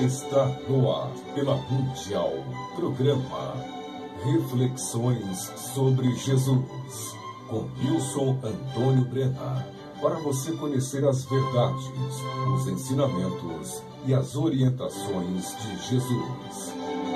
Está no ar pela Mundial, programa Reflexões sobre Jesus, com Nilson Antônio Brena, para você conhecer as verdades, os ensinamentos e as orientações de Jesus.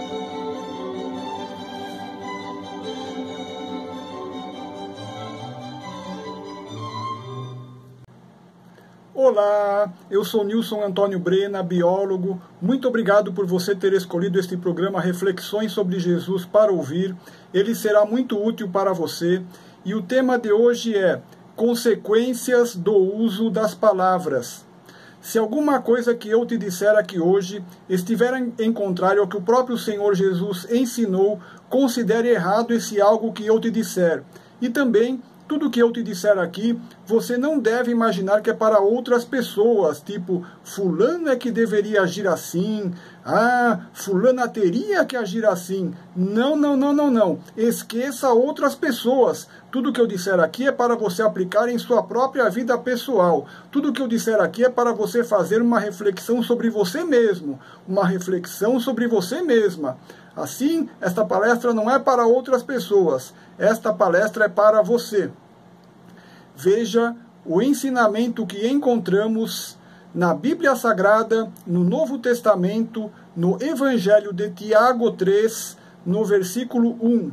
Olá, eu sou Nilson Antônio Brena, biólogo. Muito obrigado por você ter escolhido este programa Reflexões sobre Jesus para ouvir. Ele será muito útil para você. E o tema de hoje é consequências do uso das palavras. Se alguma coisa que eu te disser aqui hoje estiver em contrário ao que o próprio Senhor Jesus ensinou, considere errado esse algo que eu te disser. E também, tudo que eu te disser aqui, você não deve imaginar que é para outras pessoas, tipo, fulano é que deveria agir assim, fulana teria que agir assim. Não. Esqueça outras pessoas. Tudo que eu disser aqui é para você aplicar em sua própria vida pessoal. Tudo que eu disser aqui é para você fazer uma reflexão sobre você mesmo, uma reflexão sobre você mesma. Assim, esta palestra não é para outras pessoas, esta palestra é para você. Veja o ensinamento que encontramos na Bíblia Sagrada, no Novo Testamento, no Evangelho de Tiago 3, no versículo 1.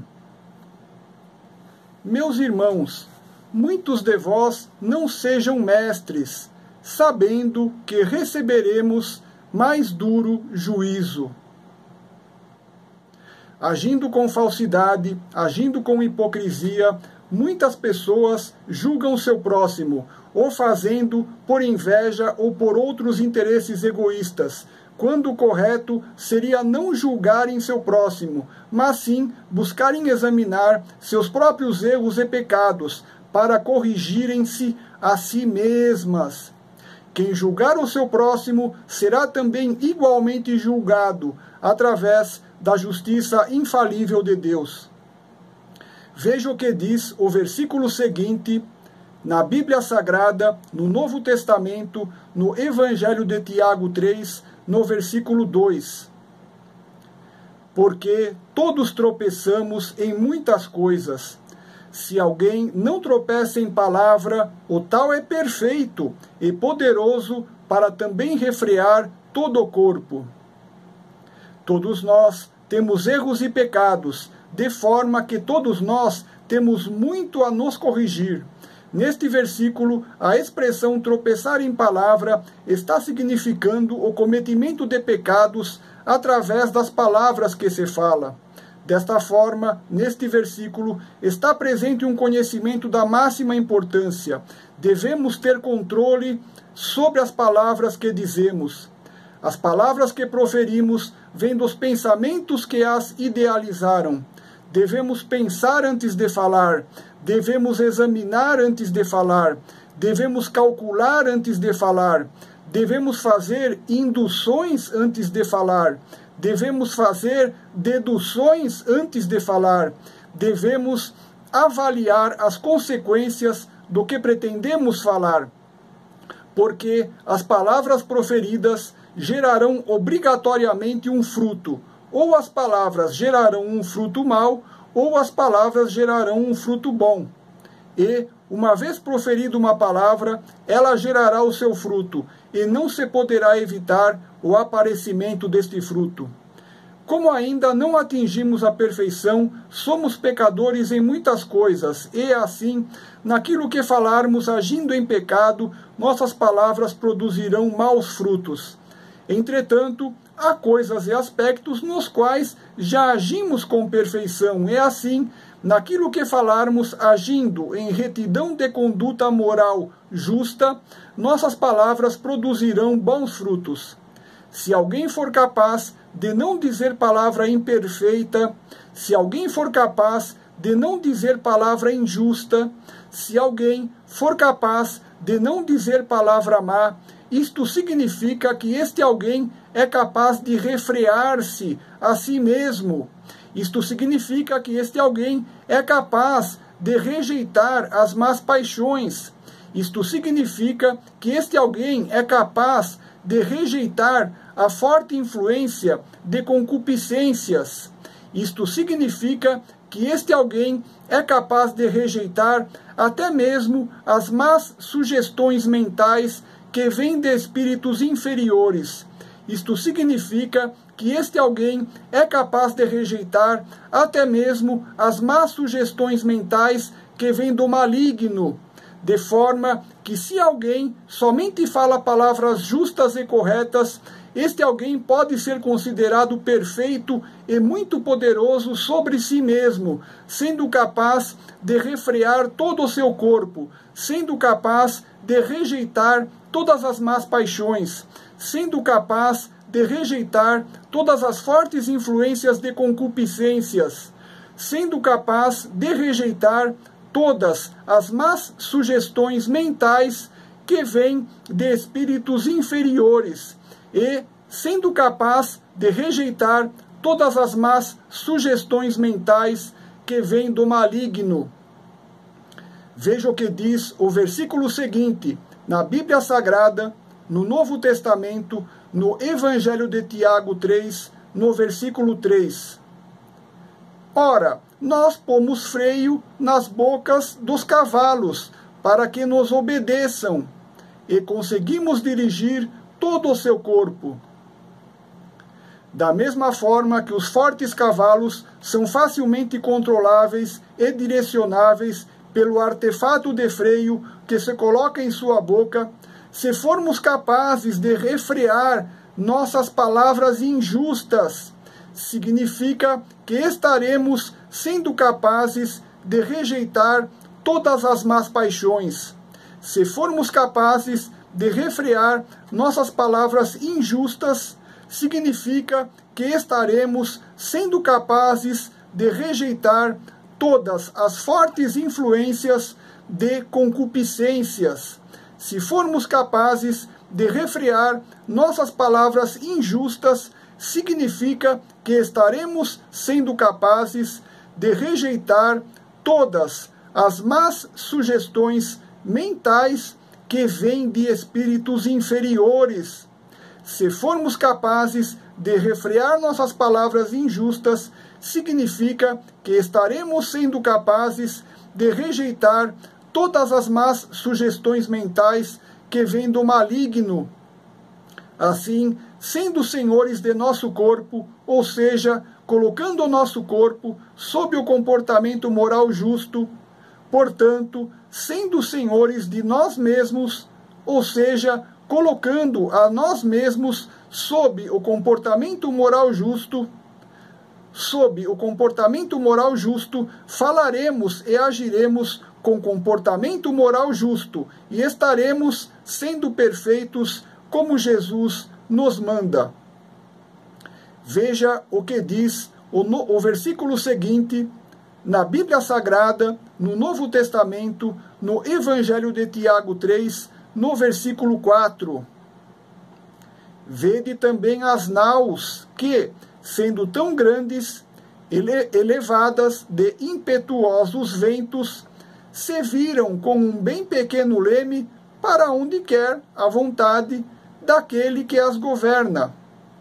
Meus irmãos, muitos de vós não sejam mestres, sabendo que receberemos mais duro juízo. Agindo com falsidade, agindo com hipocrisia, muitas pessoas julgam seu próximo, ou fazendo por inveja ou por outros interesses egoístas, quando o correto seria não julgarem seu próximo, mas sim buscarem examinar seus próprios erros e pecados, para corrigirem-se a si mesmas. Quem julgar o seu próximo será também igualmente julgado, através da justiça infalível de Deus. Veja o que diz o versículo seguinte, na Bíblia Sagrada, no Novo Testamento, no Evangelho de Tiago 3, no versículo 2. Porque todos tropeçamos em muitas coisas. Se alguém não tropeça em palavra, o tal é perfeito e poderoso para também refrear todo o corpo. Todos nós temos erros e pecados, de forma que todos nós temos muito a nos corrigir. Neste versículo, a expressão tropeçar em palavra está significando o cometimento de pecados através das palavras que se fala. Desta forma, neste versículo, está presente um conhecimento da máxima importância. Devemos ter controle sobre as palavras que dizemos. As palavras que proferimos vêm dos pensamentos que as idealizaram. Devemos pensar antes de falar, devemos examinar antes de falar, devemos calcular antes de falar, devemos fazer induções antes de falar, devemos fazer deduções antes de falar, devemos avaliar as consequências do que pretendemos falar, porque as palavras proferidas gerarão obrigatoriamente um fruto. Ou as palavras gerarão um fruto mau, ou as palavras gerarão um fruto bom. E, uma vez proferida uma palavra, ela gerará o seu fruto, e não se poderá evitar o aparecimento deste fruto. Como ainda não atingimos a perfeição, somos pecadores em muitas coisas, e assim, naquilo que falarmos agindo em pecado, nossas palavras produzirão maus frutos. Entretanto, há coisas e aspectos nos quais já agimos com perfeição, e assim, naquilo que falarmos agindo em retidão de conduta moral justa, nossas palavras produzirão bons frutos. Se alguém for capaz de não dizer palavra imperfeita, se alguém for capaz de não dizer palavra injusta, se alguém for capaz de não dizer palavra má, isto significa que este alguém é capaz de refrear-se a si mesmo. Isto significa que este alguém é capaz de rejeitar as más paixões. Isto significa que este alguém é capaz de rejeitar a forte influência de concupiscências. Isto significa que este alguém é capaz de rejeitar até mesmo as más sugestões mentais que vêm de espíritos inferiores. Isto significa que este alguém é capaz de rejeitar até mesmo as más sugestões mentais que vêm do maligno, de forma que se alguém somente fala palavras justas e corretas, este alguém pode ser considerado perfeito e muito poderoso sobre si mesmo, sendo capaz de refrear todo o seu corpo, sendo capaz de rejeitar todas as más paixões, sendo capaz de rejeitar todas as fortes influências de concupiscências, sendo capaz de rejeitar todas as más sugestões mentais que vêm de espíritos inferiores e sendo capaz de rejeitar todas as más sugestões mentais que vêm do maligno. Veja o que diz o versículo seguinte, na Bíblia Sagrada, no Novo Testamento, no Evangelho de Tiago 3, no versículo 3. Ora, nós pomos freio nas bocas dos cavalos, para que nos obedeçam, e conseguimos dirigir todo o seu corpo. Da mesma forma que os fortes cavalos são facilmente controláveis e direcionáveis pelo artefato de freio que se coloca em sua boca, se formos capazes de refrear nossas palavras injustas, significa que estaremos sendo capazes de rejeitar todas as más paixões. Se formos capazes de refrear nossas palavras injustas, significa que estaremos sendo capazes de rejeitar todas as fortes influências de concupiscências. Se formos capazes de refrear nossas palavras injustas, significa que estaremos sendo capazes de rejeitar todas as más sugestões mentais que vêm de espíritos inferiores. Se formos capazes de refrear nossas palavras injustas, significa que estaremos sendo capazes de rejeitar todas as más sugestões mentais que vêm do maligno. Assim, sendo senhores de nosso corpo, ou seja, colocando o nosso corpo sob o comportamento moral justo, portanto, sendo senhores de nós mesmos, ou seja, colocando a nós mesmos sob o comportamento moral justo, falaremos e agiremos com comportamento moral justo e estaremos sendo perfeitos como Jesus nos manda. Veja o que diz o versículo seguinte, na Bíblia Sagrada, no Novo Testamento, no Evangelho de Tiago 3, no versículo 4. Vede também as naus que, sendo tão grandes, elevadas de impetuosos ventos, se viram com um bem pequeno leme para onde quer a vontade daquele que as governa.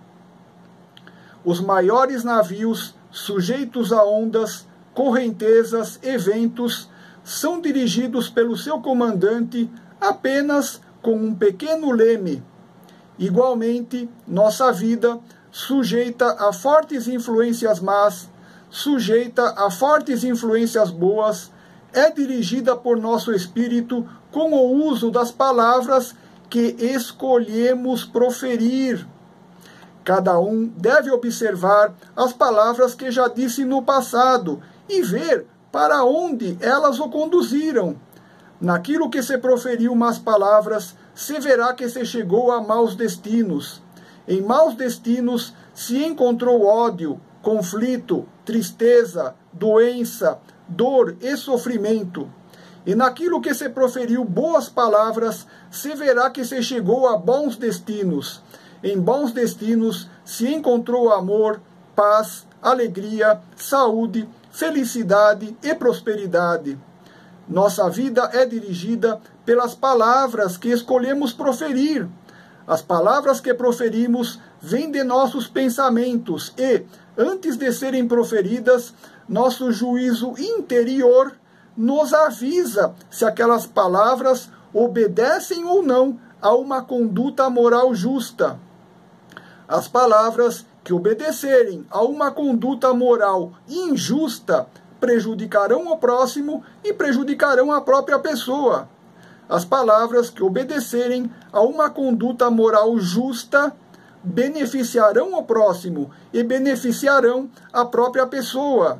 Os maiores navios, sujeitos a ondas, correntezas e ventos, são dirigidos pelo seu comandante apenas com um pequeno leme. Igualmente, nossa vida, sujeita a fortes influências más, sujeita a fortes influências boas, é dirigida por nosso espírito com o uso das palavras que escolhemos proferir. Cada um deve observar as palavras que já disse no passado e ver para onde elas o conduziram. Naquilo que se proferiu más palavras, se verá que se chegou a maus destinos. Em maus destinos se encontrou ódio, conflito, tristeza, doença, dor e sofrimento. E naquilo que se proferiu boas palavras, se verá que se chegou a bons destinos. Em bons destinos se encontrou amor, paz, alegria, saúde, felicidade e prosperidade. Nossa vida é dirigida pelas palavras que escolhemos proferir. As palavras que proferimos vêm de nossos pensamentos e, antes de serem proferidas, nosso juízo interior nos avisa se aquelas palavras obedecem ou não a uma conduta moral justa. As palavras que obedecerem a uma conduta moral injusta prejudicarão o próximo e prejudicarão a própria pessoa. As palavras que obedecerem a uma conduta moral justa beneficiarão o próximo e beneficiarão a própria pessoa.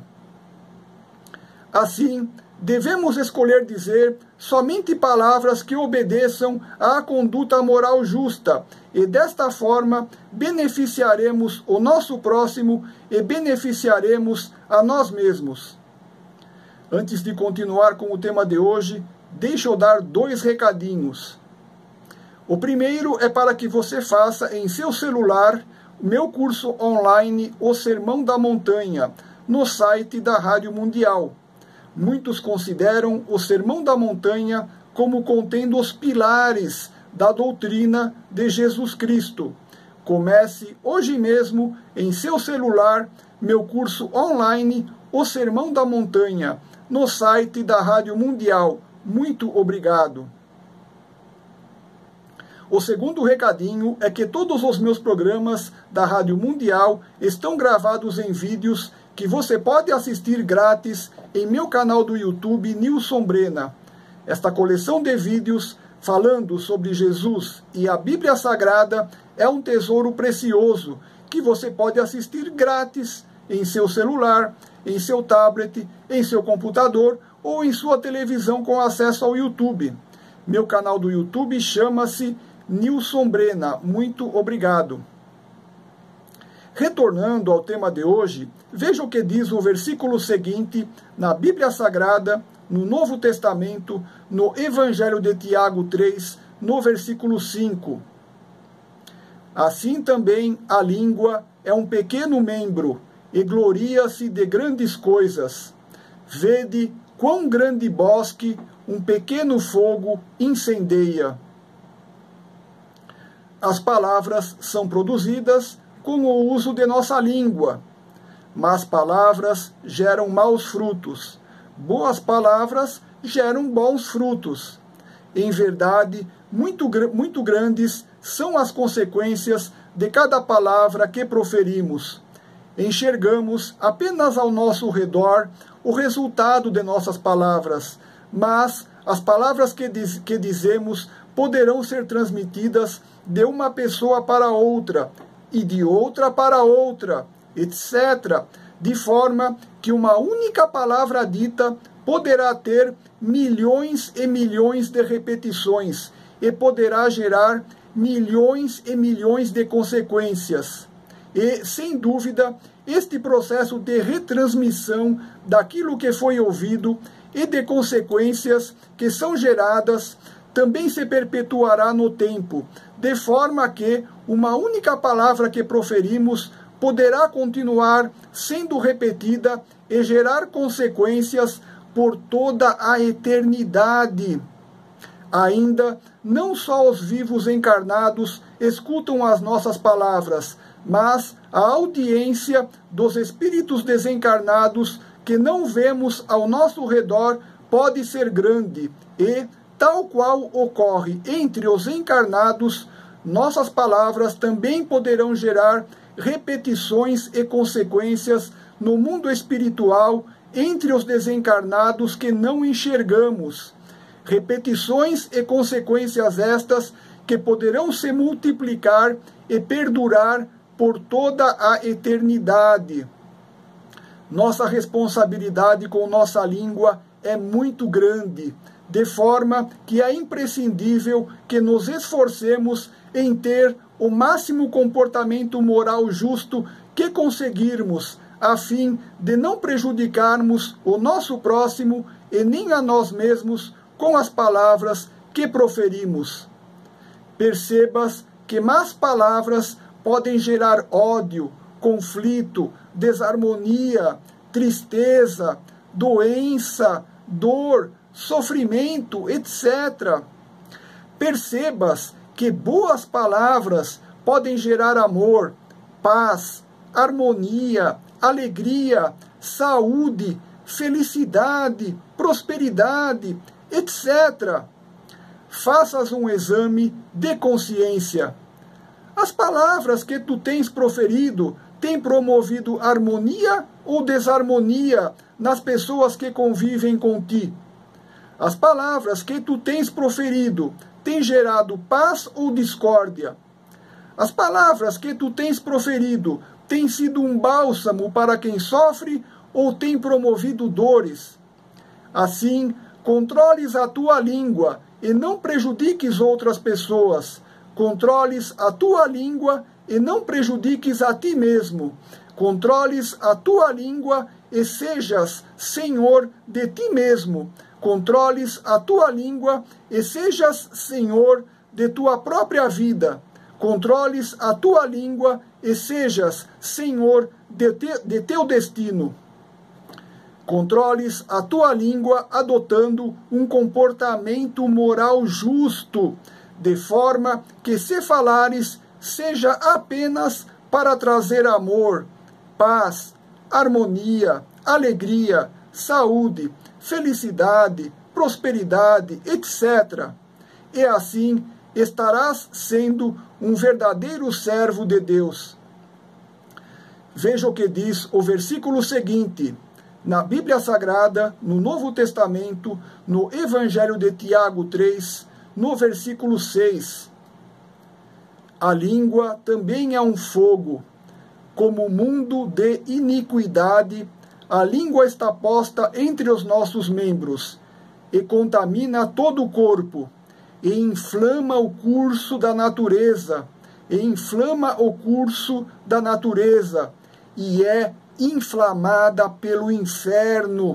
Assim, devemos escolher dizer somente palavras que obedeçam à conduta moral justa, e desta forma beneficiaremos o nosso próximo e beneficiaremos a nós mesmos. Antes de continuar com o tema de hoje, deixa eu dar 2 recadinhos. O primeiro é para que você faça em seu celular o meu curso online O Sermão da Montanha, no site da Rádio Mundial. Muitos consideram o Sermão da Montanha como contendo os pilares da doutrina de Jesus Cristo. Comece hoje mesmo em seu celular meu curso online O Sermão da Montanha, no site da Rádio Mundial. Muito obrigado. O segundo recadinho é que todos os meus programas da Rádio Mundial estão gravados em vídeos que você pode assistir grátis em meu canal do YouTube, Nilson Brena. Esta coleção de vídeos falando sobre Jesus e a Bíblia Sagrada é um tesouro precioso que você pode assistir grátis em seu celular, em seu tablet, em seu computador ou em sua televisão com acesso ao YouTube. Meu canal do YouTube chama-se Nilson Brena. Muito obrigado. Retornando ao tema de hoje, veja o que diz o versículo seguinte na Bíblia Sagrada, no Novo Testamento, no Evangelho de Tiago 3, no versículo 5. Assim também a língua é um pequeno membro e gloria-se de grandes coisas. Vede quão grande bosque um pequeno fogo incendeia. As palavras são produzidas com o uso de nossa língua. Más palavras geram maus frutos. Boas palavras geram bons frutos. Em verdade, muito grandes são as consequências de cada palavra que proferimos. Enxergamos apenas ao nosso redor o resultado de nossas palavras, mas as palavras que dizemos poderão ser transmitidas de uma pessoa para outra, e de outra para outra, etc., de forma que uma única palavra dita poderá ter milhões e milhões de repetições e poderá gerar milhões e milhões de consequências. E, sem dúvida, este processo de retransmissão daquilo que foi ouvido e de consequências que são geradas também se perpetuará no tempo, de forma que uma única palavra que proferimos poderá continuar sendo repetida e gerar consequências por toda a eternidade. Ainda, não só os vivos encarnados escutam as nossas palavras, mas a audiência dos espíritos desencarnados que não vemos ao nosso redor pode ser grande e, tal qual ocorre entre os encarnados, nossas palavras também poderão gerar repetições e consequências no mundo espiritual entre os desencarnados que não enxergamos. Repetições e consequências estas que poderão se multiplicar e perdurar por toda a eternidade. Nossa responsabilidade com nossa língua é muito grande, de forma que é imprescindível que nos esforcemos em ter o máximo comportamento moral justo que conseguirmos, a fim de não prejudicarmos o nosso próximo e nem a nós mesmos com as palavras que proferimos. Percebas que más palavras podem gerar ódio, conflito, desarmonia, tristeza, doença, dor, sofrimento, etc. Percebas que boas palavras podem gerar amor, paz, harmonia, alegria, saúde, felicidade, prosperidade, etc. Faças um exame de consciência. As palavras que tu tens proferido têm promovido harmonia ou desarmonia nas pessoas que convivem com ti? As palavras que tu tens proferido têm gerado paz ou discórdia? As palavras que tu tens proferido têm sido um bálsamo para quem sofre ou têm promovido dores? Assim, controles a tua língua e não prejudiques outras pessoas. Controles a tua língua e não prejudiques a ti mesmo. Controles a tua língua e sejas senhor de ti mesmo. Controles a tua língua e sejas senhor de tua própria vida. Controles a tua língua e sejas senhor de teu destino. Controles a tua língua adotando um comportamento moral justo, de forma que, se falares, seja apenas para trazer amor, paz, harmonia, alegria, saúde, felicidade, prosperidade, etc. E assim estarás sendo um verdadeiro servo de Deus. Veja o que diz o versículo seguinte, na Bíblia Sagrada, no Novo Testamento, no Evangelho de Tiago 3, no versículo 6. A língua também é um fogo, como mundo de iniquidade, a língua está posta entre os nossos membros, e contamina todo o corpo, e inflama o curso da natureza, e é inflamada pelo inferno.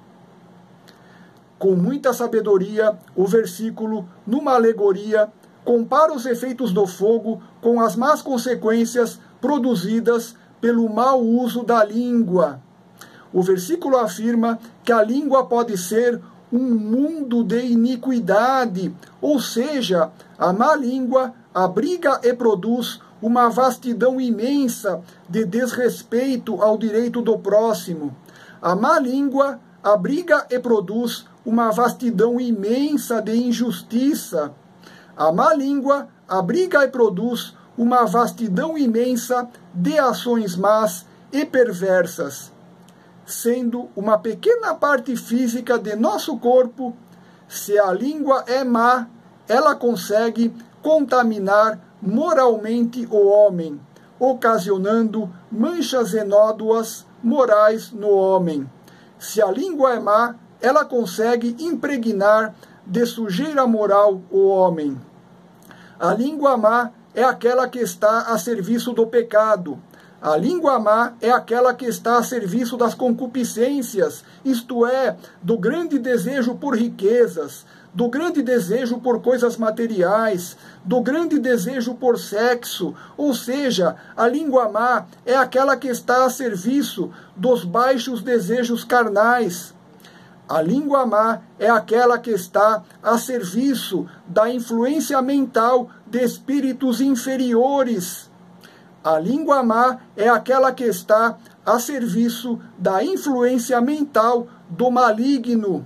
Com muita sabedoria, o versículo, numa alegoria, compara os efeitos do fogo com as más consequências produzidas pelo mau uso da língua. O versículo afirma que a língua pode ser um mundo de iniquidade, ou seja, a má língua abriga e produz uma vastidão imensa de desrespeito ao direito do próximo. A má língua abriga e produz uma vastidão imensa de injustiça. A má língua abriga e produz uma vastidão imensa de ações más e perversas. Sendo uma pequena parte física de nosso corpo, se a língua é má, ela consegue contaminar moralmente o homem, ocasionando manchas e nódoas morais no homem. Se a língua é má, ela consegue impregnar de sujeira moral o homem. A língua má é aquela que está a serviço do pecado. A língua má é aquela que está a serviço das concupiscências, isto é, do grande desejo por riquezas, do grande desejo por coisas materiais, do grande desejo por sexo, ou seja, a língua má é aquela que está a serviço dos baixos desejos carnais. A língua má é aquela que está a serviço da influência mental de espíritos inferiores. A língua má é aquela que está a serviço da influência mental do maligno.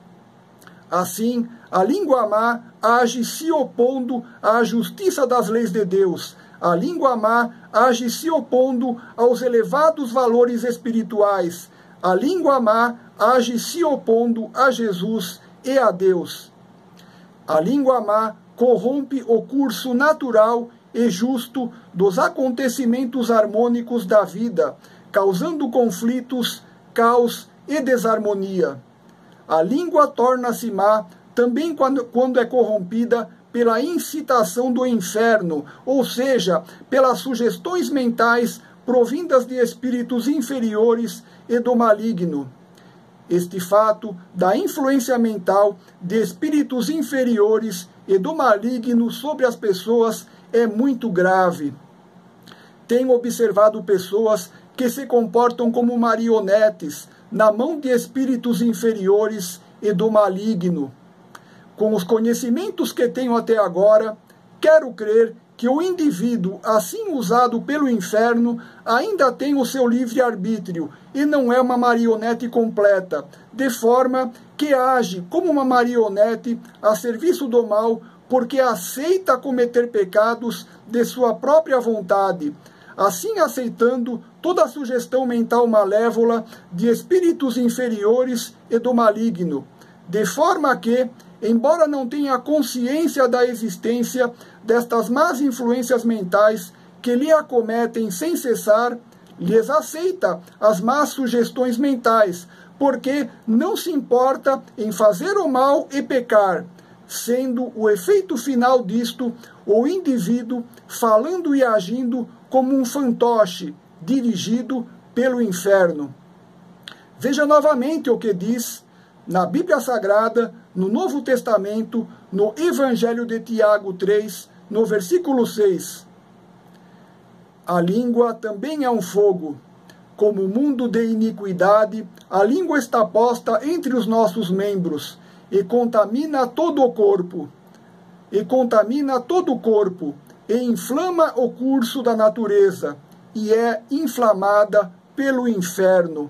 Assim, a língua má age se opondo à justiça das leis de Deus. A língua má age se opondo aos elevados valores espirituais. A língua má age se opondo a Jesus e a Deus. A língua má corrompe o curso natural e justo dos acontecimentos harmônicos da vida, causando conflitos, caos e desarmonia. A língua torna-se má também quando é corrompida pela incitação do inferno, ou seja, pelas sugestões mentais provindas de espíritos inferiores e do maligno. Este fato da influência mental de espíritos inferiores e do maligno sobre as pessoas é muito grave. Tenho observado pessoas que se comportam como marionetes na mão de espíritos inferiores e do maligno. Com os conhecimentos que tenho até agora, quero crer que o indivíduo, assim usado pelo inferno, ainda tem o seu livre-arbítrio e não é uma marionete completa, de forma que age como uma marionete a serviço do mal, porque aceita cometer pecados de sua própria vontade, assim aceitando toda a sugestão mental malévola de espíritos inferiores e do maligno, de forma que, embora não tenha consciência da existência destas más influências mentais que lhe acometem sem cessar, lhes aceita as más sugestões mentais, porque não se importa em fazer o mal e pecar, sendo o efeito final disto o indivíduo falando e agindo como um fantoche dirigido pelo inferno. Veja novamente o que diz na Bíblia Sagrada, no Novo Testamento, no Evangelho de Tiago 3, no versículo 6. A língua também é um fogo. Como mundo de iniquidade, a língua está posta entre os nossos membros e contamina todo o corpo. E inflama o curso da natureza, e é inflamada pelo inferno.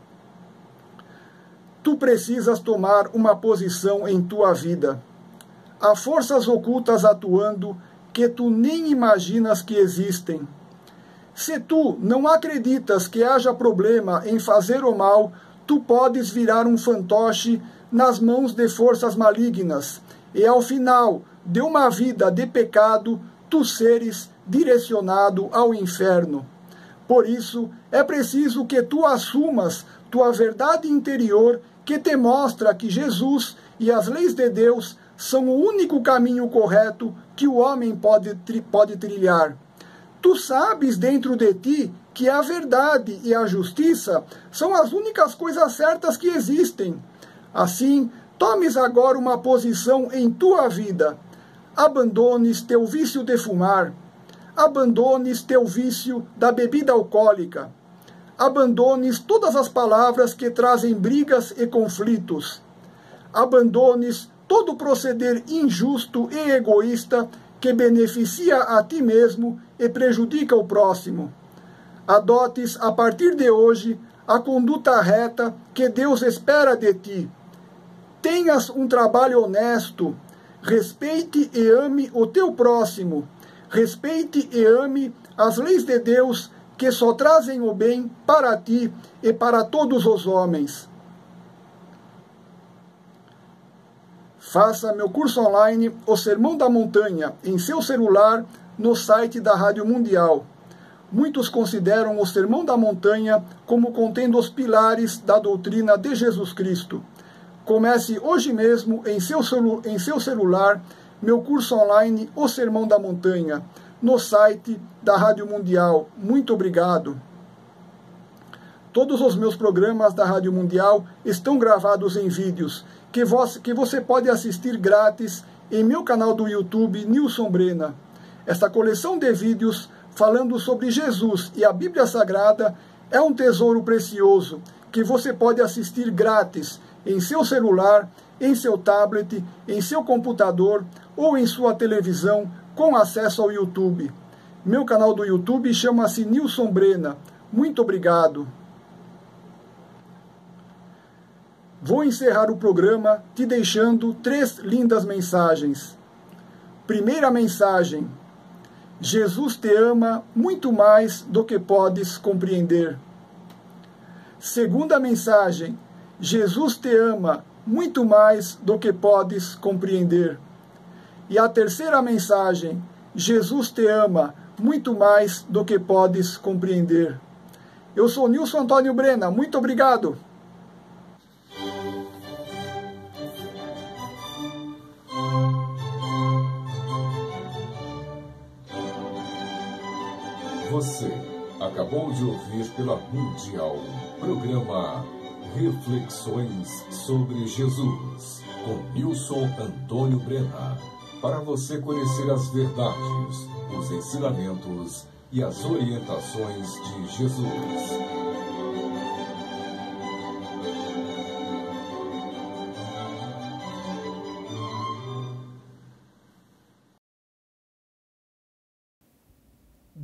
Tu precisas tomar uma posição em tua vida. Há forças ocultas atuando que tu nem imaginas que existem. Se tu não acreditas que haja problema em fazer o mal, tu podes virar um fantoche nas mãos de forças malignas, e ao final de uma vida de pecado, tu seres direcionado ao inferno. Por isso, é preciso que tu assumas tua verdade interior, que te mostra que Jesus e as leis de Deus são o único caminho correto que o homem pode trilhar. Tu sabes dentro de ti que a verdade e a justiça são as únicas coisas certas que existem. Assim, tomes agora uma posição em tua vida. Abandones teu vício de fumar. Abandones teu vício da bebida alcoólica. Abandones todas as palavras que trazem brigas e conflitos. Abandones todo proceder injusto e egoísta que beneficia a ti mesmo e prejudica o próximo. Adotes, a partir de hoje, a conduta reta que Deus espera de ti. Tenhas um trabalho honesto. Respeite e ame o teu próximo. Respeite e ame as leis de Deus que só trazem o bem para ti e para todos os homens. Faça meu curso online, O Sermão da Montanha, em seu celular, no site da Rádio Mundial. Muitos consideram o Sermão da Montanha como contendo os pilares da doutrina de Jesus Cristo. Comece hoje mesmo em seu celular meu curso online, O Sermão da Montanha, no site da Rádio Mundial. Muito obrigado. Todos os meus programas da Rádio Mundial estão gravados em vídeos que você pode assistir grátis em meu canal do YouTube, Nilson Brena. Esta coleção de vídeos falando sobre Jesus e a Bíblia Sagrada é um tesouro precioso que você pode assistir grátis em seu celular, em seu tablet, em seu computador ou em sua televisão com acesso ao YouTube. Meu canal do YouTube chama-se Nilson Brena. Muito obrigado. Vou encerrar o programa te deixando 3 lindas mensagens. Primeira mensagem: Jesus te ama muito mais do que podes compreender. Segunda mensagem: Jesus te ama muito mais do que podes compreender. E a terceira mensagem: Jesus te ama muito mais do que podes compreender. Eu sou Nilson Antônio Brena. Muito obrigado. Você acabou de ouvir pela Mundial programa Reflexões sobre Jesus, com Nilson Antônio Brena. Para você conhecer as verdades, os ensinamentos e as orientações de Jesus.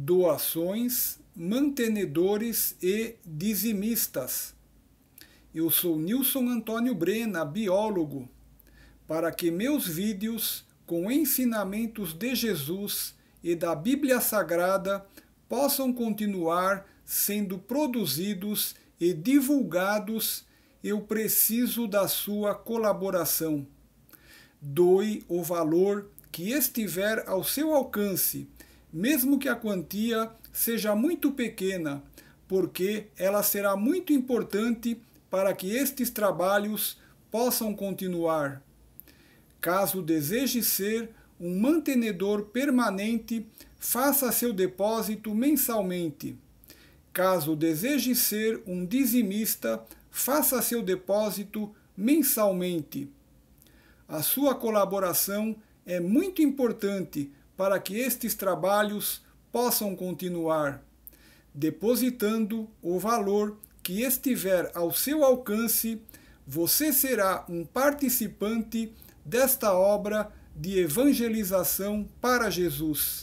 doações, mantenedores e dizimistas. Eu sou Nilson Antônio Brena, biólogo, para que meus vídeos com ensinamentos de Jesus e da Bíblia Sagrada possam continuar sendo produzidos e divulgados, eu preciso da sua colaboração. Doe o valor que estiver ao seu alcance, mesmo que a quantia seja muito pequena, porque ela será muito importante para que estes trabalhos possam continuar. Caso deseje ser um mantenedor permanente, faça seu depósito mensalmente. Caso deseje ser um dizimista, faça seu depósito mensalmente. A sua colaboração é muito importante para que estes trabalhos possam continuar. Depositando o valor que estiver ao seu alcance, você será um participante desta obra de evangelização para Jesus.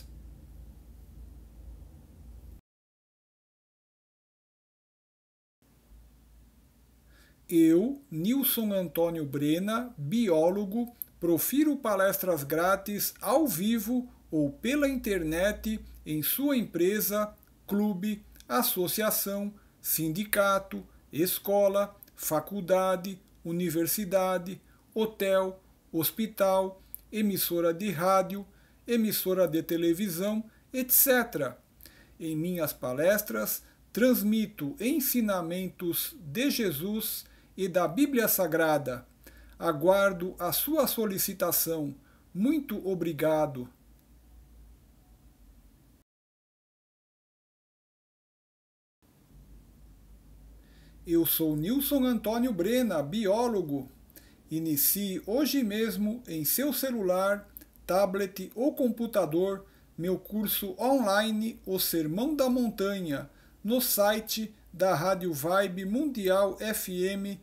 Eu, Nilson Antônio Brena, biólogo, profiro palestras grátis ao vivo ou pela internet em sua empresa, clube, associação, sindicato, escola, faculdade, universidade, hotel, hospital, emissora de rádio, emissora de televisão, etc. Em minhas palestras, transmito ensinamentos de Jesus e da Bíblia Sagrada. Aguardo a sua solicitação. Muito obrigado. Eu sou Nilson Antônio Brena, biólogo. Inicie hoje mesmo em seu celular, tablet ou computador meu curso online O Sermão da Montanha, no site da Rádio Vibe Mundial FM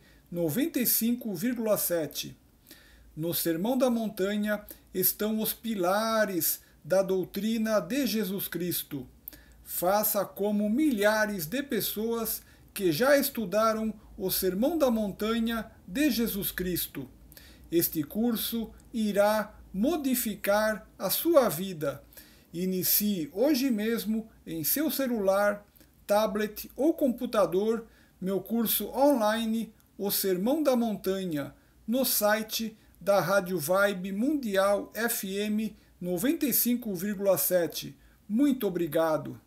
95,7. No Sermão da Montanha estão os pilares da doutrina de Jesus Cristo. Faça como milhares de pessoas que já estudaram o Sermão da Montanha de Jesus Cristo. Este curso irá modificar a sua vida. Inicie hoje mesmo em seu celular, tablet ou computador meu curso online O Sermão da Montanha, no site da Rádio Vibe Mundial FM 95,7. Muito obrigado.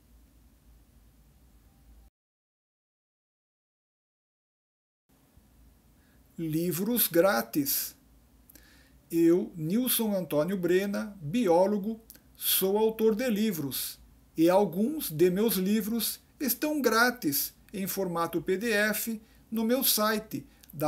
Livros grátis. Eu, Nilson Antônio Brena, biólogo, sou autor de livros e alguns de meus livros estão grátis em formato PDF no meu site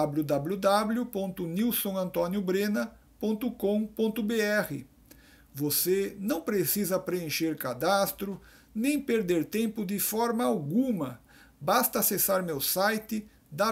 www.nilsonantoniobrena.com.br. Você não precisa preencher cadastro, nem perder tempo de forma alguma. Basta acessar meu site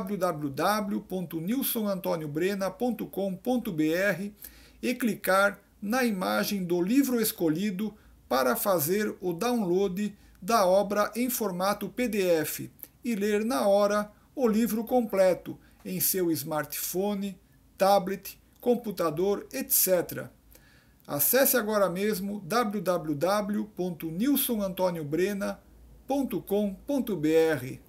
www.nilsonantoniobrena.com.br e clicar na imagem do livro escolhido para fazer o download da obra em formato PDF e ler na hora o livro completo em seu smartphone, tablet, computador, etc. Acesse agora mesmo www.nilsonantoniobrena.com.br.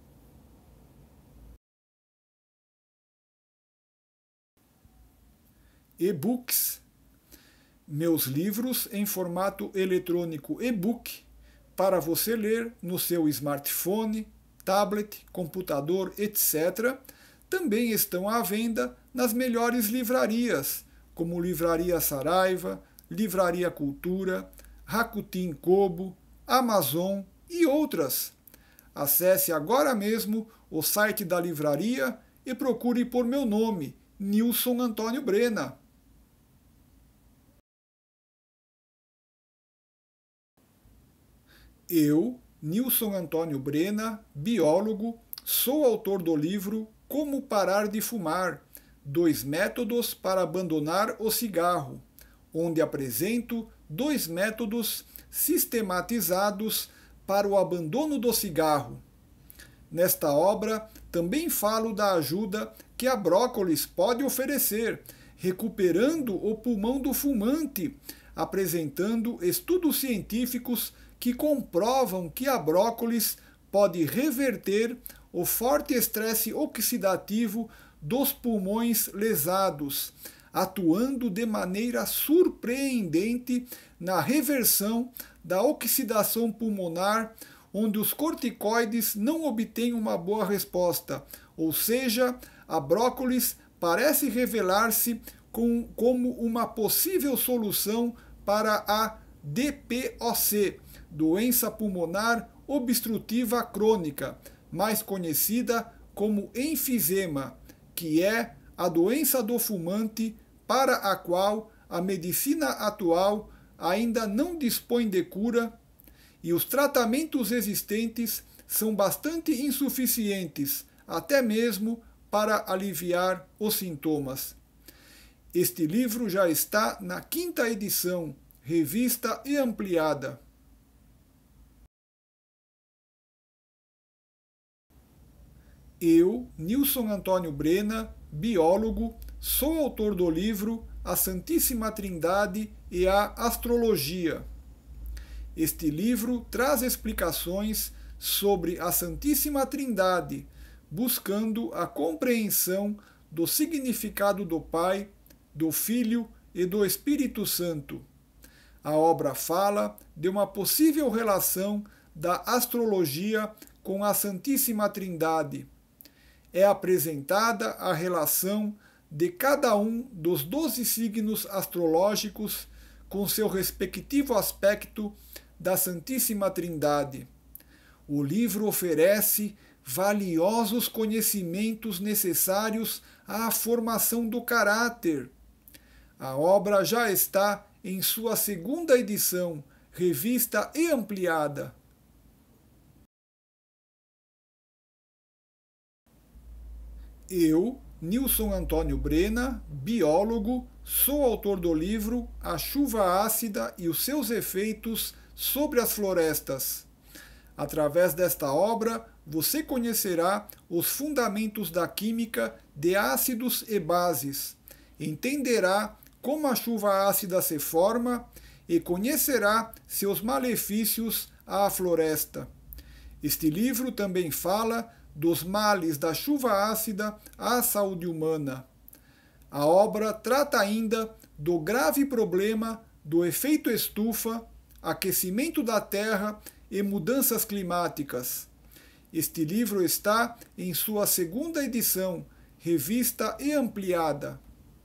E-books. Meus livros em formato eletrônico e-book para você ler no seu smartphone, tablet, computador, etc. também estão à venda nas melhores livrarias, como Livraria Saraiva, Livraria Cultura, Rakuten Kobo, Amazon e outras. Acesse agora mesmo o site da livraria e procure por meu nome, Nilson Antônio Brena. Eu, Nilson Antônio Brena, biólogo, sou autor do livro Como Parar de Fumar, 2 métodos para abandonar o cigarro, onde apresento 2 métodos sistematizados para o abandono do cigarro. Nesta obra, também falo da ajuda que a brócolis pode oferecer, recuperando o pulmão do fumante, apresentando estudos científicos que comprovam que a brócolis pode reverter o forte estresse oxidativo dos pulmões lesados, atuando de maneira surpreendente na reversão da oxidação pulmonar, onde os corticoides não obtêm uma boa resposta, ou seja, a brócolis parece revelar-se como uma possível solução para a DPOC, doença pulmonar obstrutiva crônica, mais conhecida como enfisema, que é a doença do fumante para a qual a medicina atual ainda não dispõe de cura e os tratamentos existentes são bastante insuficientes, até mesmo para aliviar os sintomas. Este livro já está na 5ª edição, revista e ampliada. Eu, Nilson Antônio Brena, biólogo, sou autor do livro A Santíssima Trindade e a Astrologia. Este livro traz explicações sobre a Santíssima Trindade, buscando a compreensão do significado do Pai, do Filho e do Espírito Santo. A obra fala de uma possível relação da astrologia com a Santíssima Trindade. É apresentada a relação de cada um dos 12 signos astrológicos com seu respectivo aspecto da Santíssima Trindade. O livro oferece valiosos conhecimentos necessários à formação do caráter. A obra já está em sua 2ª edição, revista e ampliada. Eu, Nilson Antônio Brena, biólogo, sou autor do livro A Chuva Ácida e os seus efeitos sobre as florestas. Através desta obra, você conhecerá os fundamentos da química de ácidos e bases, entenderá como a chuva ácida se forma e conhecerá seus malefícios à floresta. Este livro também fala dos males da chuva ácida à saúde humana. A obra trata ainda do grave problema do efeito estufa, aquecimento da Terra e mudanças climáticas. Este livro está em sua 2ª edição, revista e ampliada.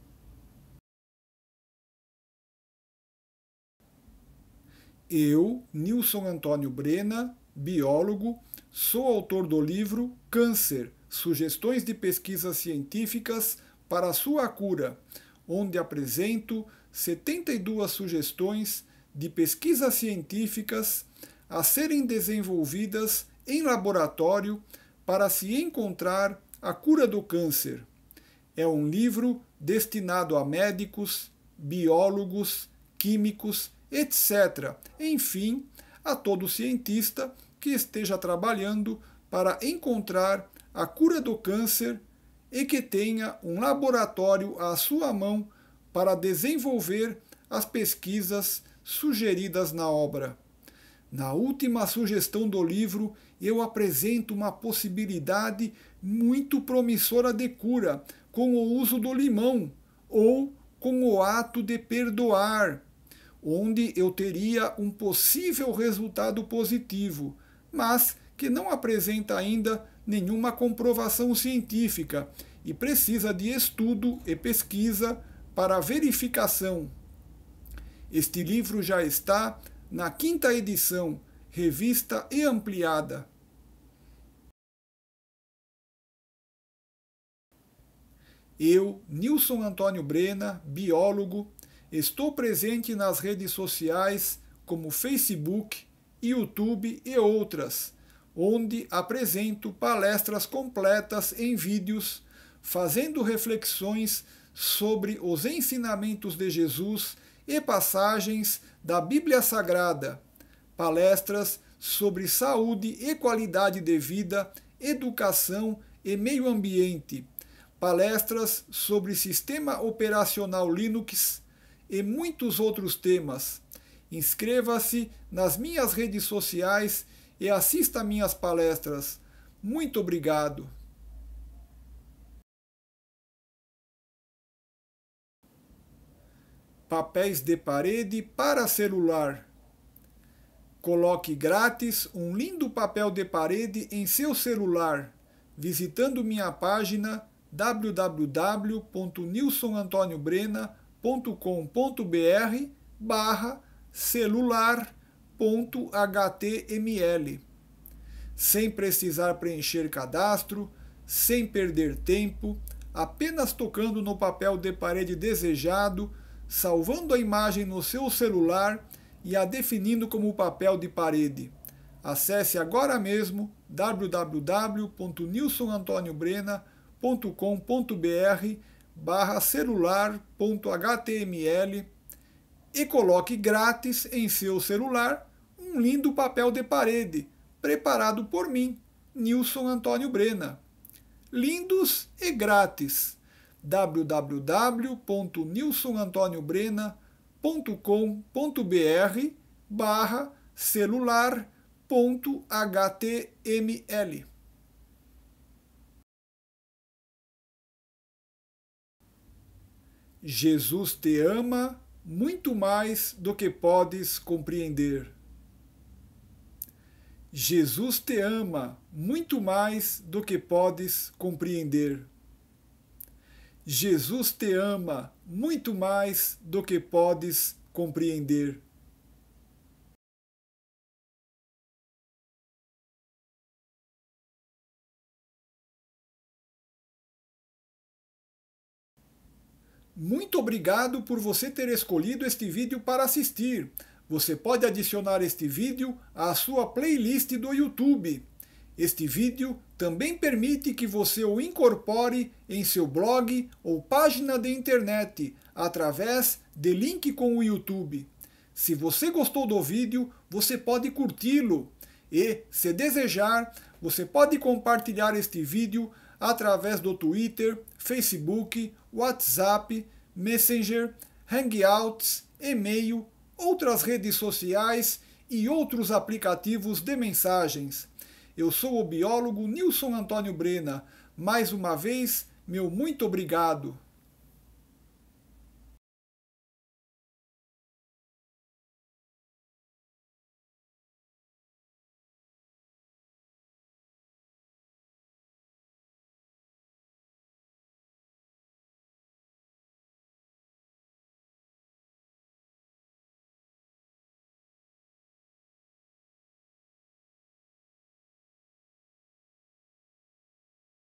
Eu, Nilson Antônio Brena, biólogo, sou autor do livro Câncer, Sugestões de Pesquisas Científicas para a Sua Cura, onde apresento 72 sugestões de pesquisas científicas a serem desenvolvidas em laboratório para se encontrar a cura do câncer. É um livro destinado a médicos, biólogos, químicos, etc. Enfim, a todo cientista que esteja trabalhando para encontrar a cura do câncer e que tenha um laboratório à sua mão para desenvolver as pesquisas sugeridas na obra. Na última sugestão do livro, eu apresento uma possibilidade muito promissora de cura com o uso do limão ou com o ato de perdoar, onde eu teria um possível resultado positivo, mas que não apresenta ainda nenhuma comprovação científica e precisa de estudo e pesquisa para verificação. Este livro já está na 5ª edição, revista e ampliada. Eu, Nilson Antônio Brena, biólogo, estou presente nas redes sociais como Facebook, YouTube e outras, onde apresento palestras completas em vídeos, fazendo reflexões sobre os ensinamentos de Jesus e passagens da Bíblia Sagrada, palestras sobre saúde e qualidade de vida, educação e meio ambiente, palestras sobre sistema operacional Linux e muitos outros temas. Inscreva-se nas minhas redes sociais e assista a minhas palestras. Muito obrigado! Papéis de parede para celular. Coloque grátis um lindo papel de parede em seu celular, visitando minha página www.nilsonantoniobrenna.com.br/celular.html. Sem precisar preencher cadastro, sem perder tempo, apenas tocando no papel de parede desejado, salvando a imagem no seu celular e a definindo como papel de parede. Acesse agora mesmo www.nilsonantoniobrenna.com.br/celular.html e coloque grátis em seu celular um lindo papel de parede, preparado por mim, Nilson Antônio Brenna. Lindos e grátis. www.nilsonantoniobrenna.com.br/celular.html. Jesus te ama muito mais do que podes compreender. Jesus te ama muito mais do que podes compreender. Jesus te ama muito mais do que podes compreender. Muito obrigado por você ter escolhido este vídeo para assistir. Você pode adicionar este vídeo à sua playlist do YouTube. Este vídeo também permite que você o incorpore em seu blog ou página de internet, através de link com o YouTube. Se você gostou do vídeo, você pode curti-lo. E, se desejar, você pode compartilhar este vídeo através do Twitter, Facebook, WhatsApp, Messenger, Hangouts, e-mail, outras redes sociais e outros aplicativos de mensagens. Eu sou o biólogo Nilson Antônio Brenna. Mais uma vez, meu muito obrigado.